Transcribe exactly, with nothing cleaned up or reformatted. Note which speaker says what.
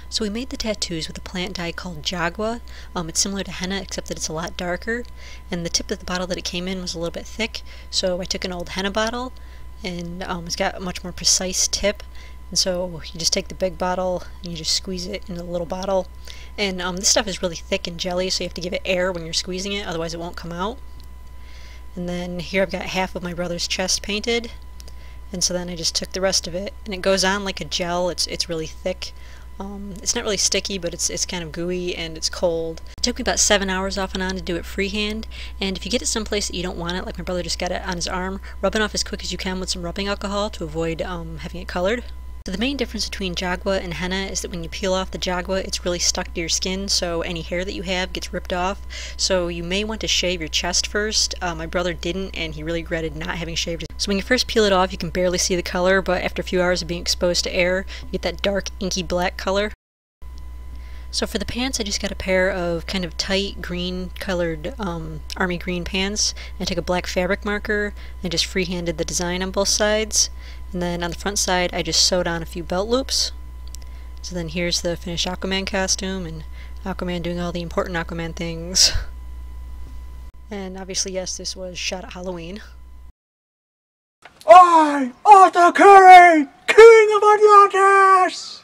Speaker 1: So we made the tattoos with a plant dye called Jagua. Um, it's similar to henna except that it's a lot darker, and the tip of the bottle that it came in was a little bit thick, so I took an old henna bottle, and um, it's got a much more precise tip, and so you just take the big bottle and you just squeeze it in the little bottle, and um, this stuff is really thick and jelly, so you have to give it air when you're squeezing it, otherwise it won't come out. And then here I've got half of my brother's chest painted, and so then I just took the rest of it, and it goes on like a gel. It's it's really thick. Um, it's not really sticky, but it's it's kind of gooey and it's cold. It took me about seven hours off and on to do it freehand, and if you get it someplace that you don't want it, like my brother just got it on his arm, rub it off as quick as you can with some rubbing alcohol to avoid um, having it colored. So the main difference between Jagua and henna is that when you peel off the Jagua, it's really stuck to your skin, so any hair that you have gets ripped off. So you may want to shave your chest first. Uh, my brother didn't, and he really regretted not having shaved it. So when you first peel it off, you can barely see the color, but after a few hours of being exposed to air, you get that dark, inky black color. So for the pants, I just got a pair of kind of tight green colored um, army green pants, and I took a black fabric marker and just freehanded the design on both sides. And then on the front side, I just sewed on a few belt loops. So then here's the finished Aquaman costume, and Aquaman doing all the important Aquaman things. And obviously, yes, this was shot at Halloween.
Speaker 2: I, Arthur Curry, King of Atlantis!